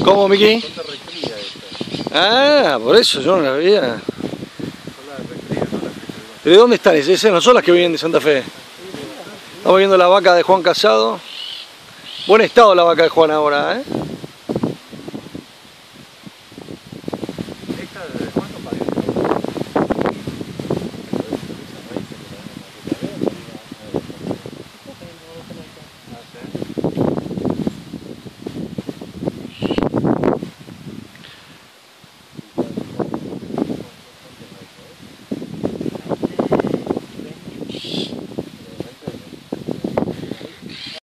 ¿Cómo, Miki? Ah, por eso yo no las veía. ¿Pero de dónde están? Esas no son las que vienen de Santa Fe. Estamos viendo la vaca de Juan Casado. Buen estado la vaca de Juan ahora, ¿eh?